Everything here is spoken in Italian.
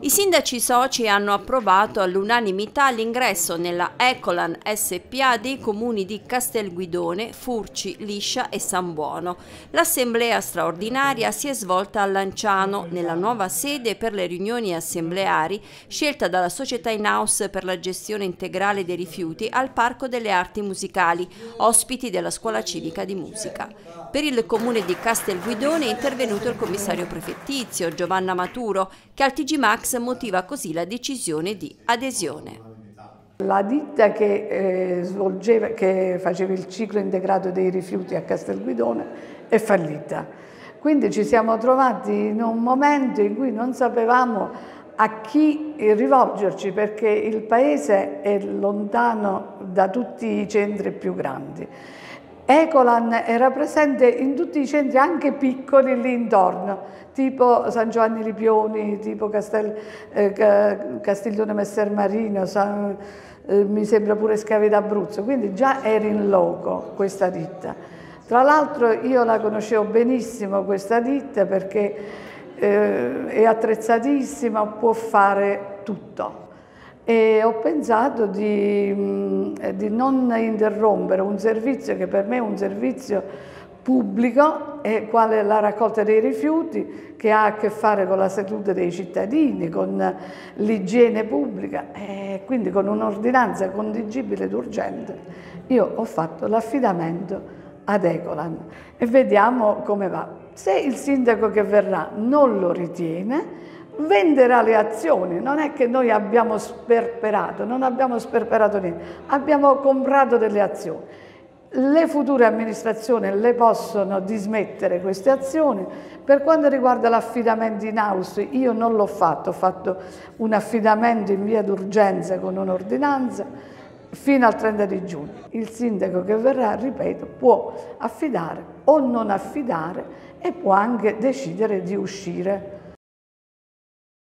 I sindaci soci hanno approvato all'unanimità l'ingresso nella Ecolan SpA dei comuni di Castelguidone, Furci, Liscia e San Buono. L'assemblea straordinaria si è svolta a Lanciano, nella nuova sede per le riunioni assembleari scelta dalla società in house per la gestione integrale dei rifiuti al Parco delle Arti Musicali, ospiti della Scuola Civica di Musica. Per il comune di Castelguidone è intervenuto il commissario prefettizio Giovanna Maturo, che al TG Max motiva così la decisione di adesione. La ditta che faceva il ciclo integrato dei rifiuti a Castelguidone è fallita. Quindi ci siamo trovati in un momento in cui non sapevamo a chi rivolgerci, perché il paese è lontano da tutti i centri più grandi. Ecolan era presente in tutti i centri, anche piccoli lì intorno, tipo San Giovanni Ripioni, tipo Castiglione Messer Marino, mi sembra pure Scavi d'Abruzzo, quindi già era in loco questa ditta. Tra l'altro io la conoscevo benissimo questa ditta perché è attrezzatissima, può fare tutto. E ho pensato di non interrompere un servizio che per me è un servizio pubblico, quale la raccolta dei rifiuti, che ha a che fare con la salute dei cittadini, con l'igiene pubblica e quindi con un'ordinanza contingibile ed urgente. Io ho fatto l'affidamento ad Ecolan e vediamo come va. Se il sindaco che verrà non lo ritiene, venderà le azioni. Non è che noi abbiamo sperperato, non abbiamo sperperato niente, abbiamo comprato delle azioni. Le future amministrazioni le possono dismettere queste azioni. Per quanto riguarda l'affidamento in house, io non l'ho fatto, ho fatto un affidamento in via d'urgenza con un'ordinanza fino al 30 di giugno. Il sindaco che verrà, ripeto, può affidare o non affidare e può anche decidere di uscire